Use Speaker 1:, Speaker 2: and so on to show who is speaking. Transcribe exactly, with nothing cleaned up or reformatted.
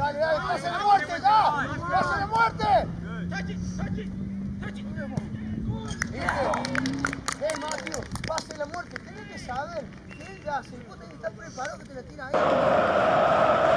Speaker 1: Dale, dale, pase la muerte, ya. Pase la muerte. Eh, Mateo, pase la muerte. Tenés que saber que él ya, si vos tenés que estar preparado que te la tira ahí.